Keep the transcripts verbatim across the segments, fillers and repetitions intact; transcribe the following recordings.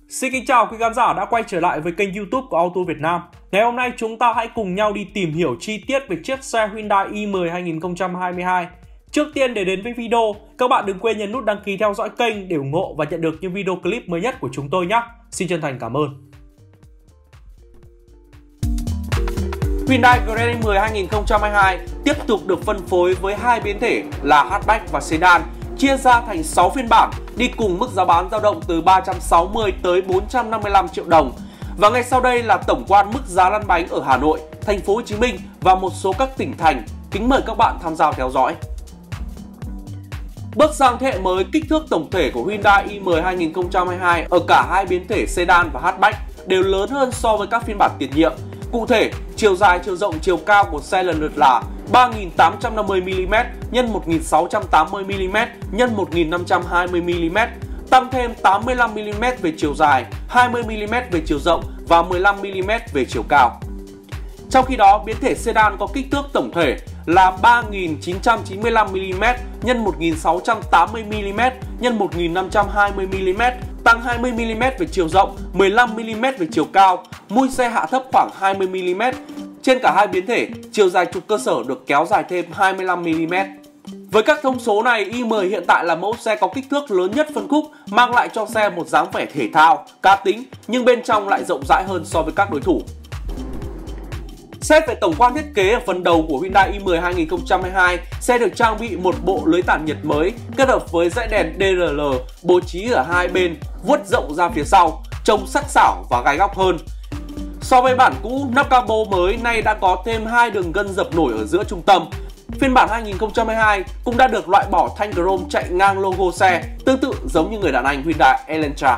Xin kính chào quý khán giả đã quay trở lại với kênh YouTube của Auto Việt Nam. Ngày hôm nay chúng ta hãy cùng nhau đi tìm hiểu chi tiết về chiếc xe Hyundai i mười hai nghìn không trăm hai mươi hai. Trước tiên để đến với video, các bạn đừng quên nhấn nút đăng ký theo dõi kênh để ủng hộ và nhận được những video clip mới nhất của chúng tôi nhé. Xin chân thành cảm ơn. Hyundai Grand i mười hai nghìn không trăm hai mươi hai tiếp tục được phân phối với hai biến thể là hatchback và sedan, chia ra thành sáu phiên bản đi cùng mức giá bán dao động từ ba trăm sáu mươi tới bốn trăm năm mươi lăm triệu đồng. Và ngay sau đây là tổng quan mức giá lăn bánh ở Hà Nội, Thành phố Hồ Chí Minh và một số các tỉnh thành. Kính mời các bạn tham gia theo dõi. Bước sang thế hệ mới, kích thước tổng thể của Hyundai i mười hai nghìn không trăm hai mươi hai ở cả hai biến thể sedan và hatchback đều lớn hơn so với các phiên bản tiền nhiệm. Cụ thể, chiều dài, chiều rộng, chiều cao của xe lần lượt là ba nghìn tám trăm năm mươi mi li mét nhân một nghìn sáu trăm tám mươi mi li mét nhân một nghìn năm trăm hai mươi mi li mét, tăng thêm tám mươi lăm mi li mét về chiều dài, hai mươi mi li mét về chiều rộng và mười lăm mi li mét về chiều cao. Trong khi đó, biến thể sedan có kích thước tổng thể là ba nghìn chín trăm chín mươi lăm mi li mét nhân một nghìn sáu trăm tám mươi mi li mét nhân một nghìn năm trăm hai mươi mi li mét, tăng hai mươi mi li mét về chiều rộng, mười lăm mi li mét về chiều cao, mui xe hạ thấp khoảng hai mươi mi li mét. Trên cả hai biến thể, chiều dài trục cơ sở được kéo dài thêm hai mươi lăm mi li mét. Với các thông số này, i mười hiện tại là mẫu xe có kích thước lớn nhất phân khúc, mang lại cho xe một dáng vẻ thể thao, cá tính nhưng bên trong lại rộng rãi hơn so với các đối thủ. Xét về tổng quan thiết kế, ở phần đầu của Hyundai i mười hai nghìn không trăm hai mươi hai sẽ được trang bị một bộ lưới tản nhiệt mới kết hợp với dãy đèn đê rờ lờ bố trí ở hai bên, vuốt rộng ra phía sau, trông sắc sảo và gai góc hơn. So với bản cũ, nắp capo mới nay đã có thêm hai đường gân dập nổi ở giữa trung tâm. Phiên bản hai nghìn không trăm hai mươi hai cũng đã được loại bỏ thanh chrome chạy ngang logo xe, tương tự giống như người đàn anh Hyundai Elantra.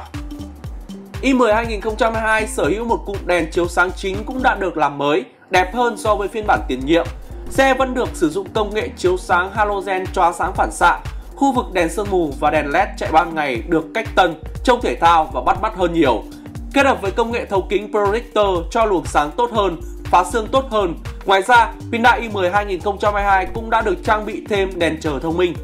i mười hai nghìn không trăm hai mươi hai sở hữu một cụm đèn chiếu sáng chính cũng đã được làm mới, đẹp hơn so với phiên bản tiền nhiệm. Xe vẫn được sử dụng công nghệ chiếu sáng halogen chóa sáng phản xạ, khu vực đèn sương mù và đèn led chạy ban ngày được cách tân, trông thể thao và bắt mắt hơn nhiều. Kết hợp với công nghệ thấu kính projector cho luồng sáng tốt hơn, phá xương tốt hơn. Ngoài ra, Hyundai i mười hai nghìn không trăm hai mươi hai cũng đã được trang bị thêm đèn chờ thông minh.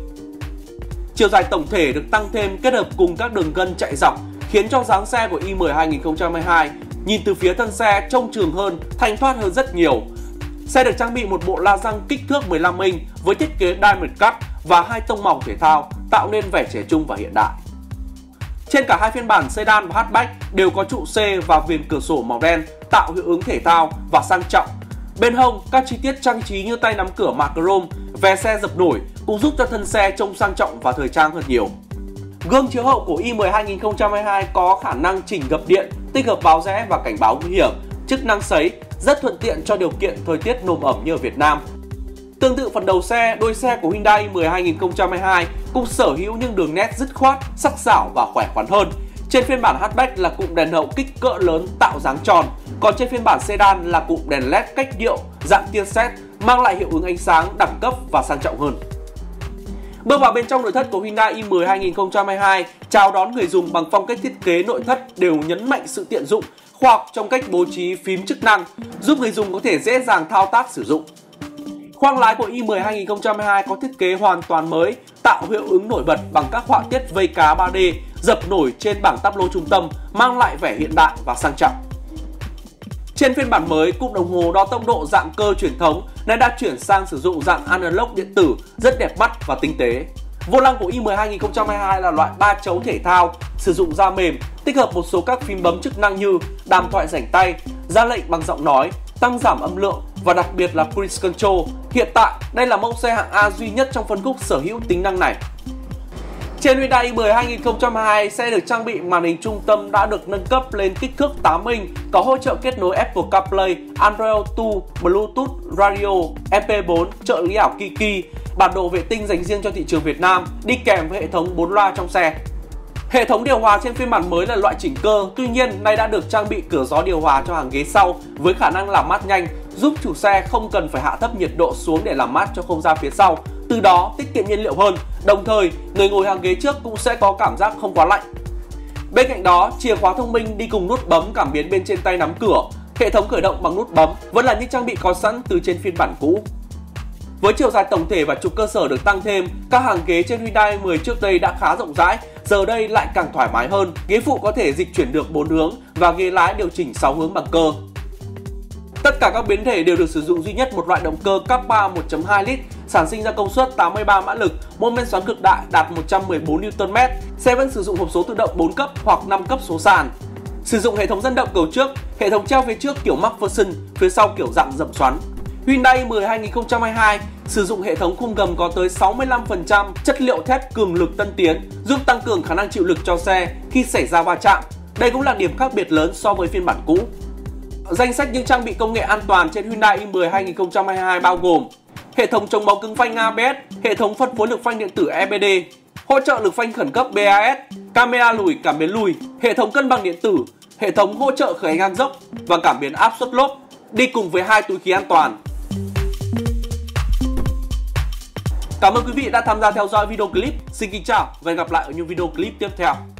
Chiều dài tổng thể được tăng thêm kết hợp cùng các đường gân chạy dọc, khiến cho dáng xe của i mười hai nghìn không trăm hai mươi hai nhìn từ phía thân xe trông trường hơn, thanh thoát hơn rất nhiều. Xe được trang bị một bộ la răng kích thước mười lăm inch với thiết kế Diamond Cut và hai tông màu thể thao, tạo nên vẻ trẻ trung và hiện đại. Trên cả hai phiên bản sedan và hatchback đều có trụ C và viền cửa sổ màu đen, tạo hiệu ứng thể thao và sang trọng. Bên hông, các chi tiết trang trí như tay nắm cửa mạ chrome, ve xe dập nổi cũng giúp cho thân xe trông sang trọng và thời trang hơn nhiều. Gương chiếu hậu của i mười hai nghìn không trăm hai mươi hai có khả năng chỉnh gập điện, tích hợp báo rẽ và cảnh báo nguy hiểm, chức năng sấy, rất thuận tiện cho điều kiện thời tiết nồm ẩm như ở Việt Nam. Tương tự phần đầu xe, đuôi xe của Hyundai i mười hai nghìn không trăm hai mươi hai cũng sở hữu những đường nét dứt khoát, sắc sảo và khỏe khoắn hơn. Trên phiên bản hatchback là cụm đèn hậu kích cỡ lớn tạo dáng tròn, còn trên phiên bản sedan là cụm đèn led cách điệu dạng tia sét, mang lại hiệu ứng ánh sáng đẳng cấp và sang trọng hơn. Bước vào bên trong nội thất của Hyundai i mười hai nghìn không trăm hai mươi hai, chào đón người dùng bằng phong cách thiết kế nội thất đều nhấn mạnh sự tiện dụng, khoa học trong cách bố trí phím chức năng, giúp người dùng có thể dễ dàng thao tác sử dụng. Khoang lái của i mười hai nghìn không trăm hai mươi hai có thiết kế hoàn toàn mới, tạo hiệu ứng nổi bật bằng các họa tiết vây cá ba D dập nổi trên bảng táp lô trung tâm, mang lại vẻ hiện đại và sang trọng. Trên phiên bản mới, cụm đồng hồ đo tốc độ dạng cơ truyền thống nay đã chuyển sang sử dụng dạng analog điện tử, rất đẹp mắt và tinh tế. Vô lăng của i mười hai nghìn không trăm hai mươi hai là loại ba chấu thể thao, sử dụng da mềm, tích hợp một số các phím bấm chức năng như đàm thoại rảnh tay, ra lệnh bằng giọng nói, tăng giảm âm lượng và đặc biệt là Cruise Control. Hiện tại, đây là mẫu xe hạng A duy nhất trong phân khúc sở hữu tính năng này. Trên Hyundai i mười hai nghìn không trăm hai mươi hai sẽ được trang bị màn hình trung tâm đã được nâng cấp lên kích thước tám inch, có hỗ trợ kết nối Apple CarPlay, Android Auto, Bluetooth, Radio, em pê bốn, trợ lý ảo Kiki, bản đồ vệ tinh dành riêng cho thị trường Việt Nam, đi kèm với hệ thống bốn loa trong xe. Hệ thống điều hòa trên phiên bản mới là loại chỉnh cơ, tuy nhiên nay đã được trang bị cửa gió điều hòa cho hàng ghế sau với khả năng làm mát nhanh, giúp chủ xe không cần phải hạ thấp nhiệt độ xuống để làm mát cho không gian phía sau, từ đó tiết kiệm nhiên liệu hơn. Đồng thời, người ngồi hàng ghế trước cũng sẽ có cảm giác không quá lạnh. Bên cạnh đó, chìa khóa thông minh đi cùng nút bấm cảm biến bên trên tay nắm cửa, hệ thống khởi động bằng nút bấm vẫn là những trang bị có sẵn từ trên phiên bản cũ. Với chiều dài tổng thể và trục cơ sở được tăng thêm, các hàng ghế trên Hyundai i mười trước đây đã khá rộng rãi, giờ đây lại càng thoải mái hơn, ghế phụ có thể dịch chuyển được bốn hướng và ghế lái điều chỉnh sáu hướng bằng cơ. Tất cả các biến thể đều được sử dụng duy nhất một loại động cơ Kappa một chấm hai lít, sản sinh ra công suất tám mươi ba mã lực, mô men xoắn cực đại đạt một trăm mười bốn Newton mét. Xe vẫn sử dụng hộp số tự động bốn cấp hoặc năm cấp số sàn. Sử dụng hệ thống dẫn động cầu trước, hệ thống treo phía trước kiểu McPherson, phía sau kiểu dạng dậm xoắn. Hyundai i mười hai nghìn không trăm hai mươi hai sử dụng hệ thống khung gầm có tới sáu mươi lăm phần trăm chất liệu thép cường lực tân tiến, giúp tăng cường khả năng chịu lực cho xe khi xảy ra va chạm. Đây cũng là điểm khác biệt lớn so với phiên bản cũ. Danh sách những trang bị công nghệ an toàn trên Hyundai i mười hai nghìn không trăm hai mươi hai bao gồm hệ thống chống bóng cứng phanh a bê ét, hệ thống phân phối lực phanh điện tử e bê đê, hỗ trợ lực phanh khẩn cấp bê a ét, camera lùi cảm biến lùi, hệ thống cân bằng điện tử, hệ thống hỗ trợ khởi hành ngang dốc và cảm biến áp suất lốp, đi cùng với hai túi khí an toàn. Cảm ơn quý vị đã tham gia theo dõi video clip. Xin kính chào và hẹn gặp lại ở những video clip tiếp theo.